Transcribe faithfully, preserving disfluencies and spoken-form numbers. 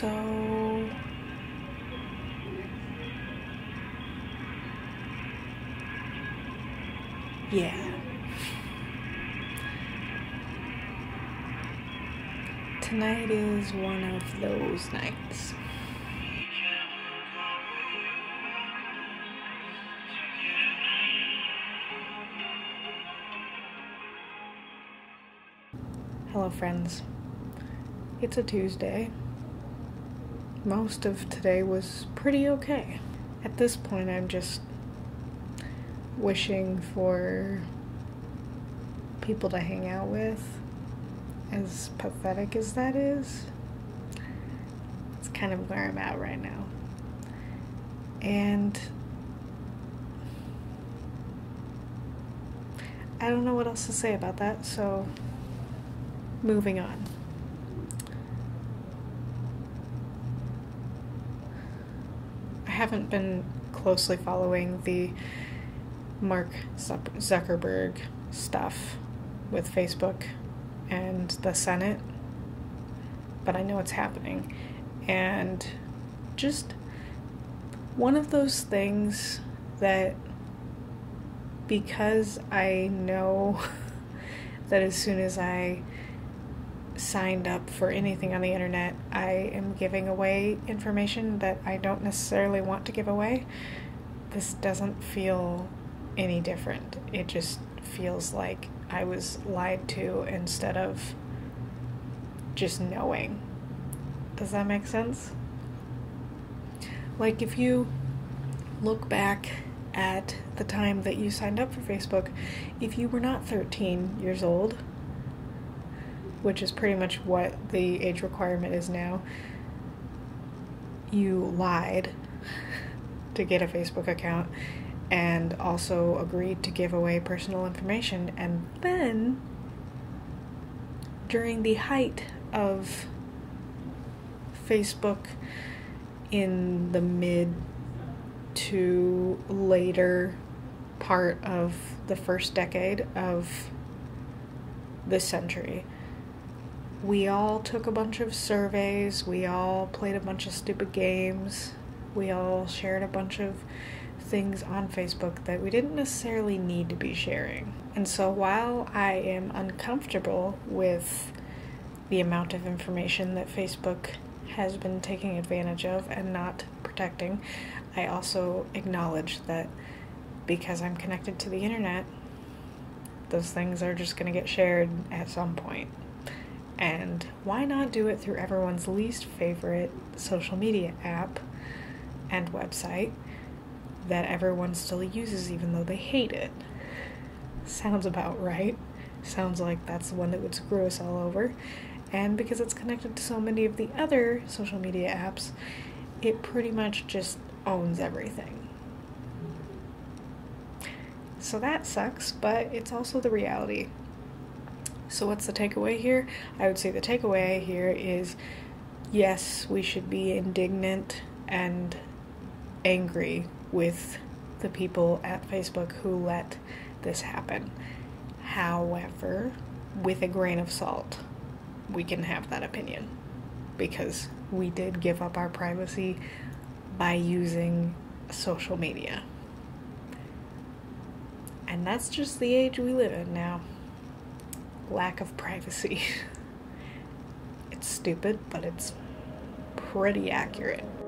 So yeah. Tonight is one of those nights. Hello, friends. It's a Tuesday. Most of today was pretty okay. At this point, I'm just wishing for people to hang out with, as pathetic as that is. It's kind of where I'm at right now. And I don't know what else to say about that, so moving on. I haven't been closely following the Mark Zuckerberg stuff with Facebook and the Senate, but I know it's happening. And just one of those things that, because I know that as soon as I signed up for anything on the internet, I am giving away information that I don't necessarily want to give away, this doesn't feel any different. It just feels like I was lied to instead of just knowing. Does that make sense? Like, if you look back at the time that you signed up for Facebook, if you were not thirteen years old, which is pretty much what the age requirement is now, you lied to get a Facebook account and also agreed to give away personal information. And then, during the height of Facebook in the mid to later part of the first decade of this century, we all took a bunch of surveys, we all played a bunch of stupid games, we all shared a bunch of things on Facebook that we didn't necessarily need to be sharing. And so while I am uncomfortable with the amount of information that Facebook has been taking advantage of and not protecting, I also acknowledge that because I'm connected to the internet, those things are just going to get shared at some point. And why not do it through everyone's least favorite social media app and website that everyone still uses even though they hate it? Sounds about right. Sounds like that's the one that would screw us all over. And because it's connected to so many of the other social media apps, it pretty much just owns everything. So that sucks, but it's also the reality. So what's the takeaway here? I would say the takeaway here is, yes, we should be indignant and angry with the people at Facebook who let this happen. However, with a grain of salt, we can have that opinion, because we did give up our privacy by using social media. And that's just the age we live in now. Lack of privacy. It's stupid, but it's pretty accurate.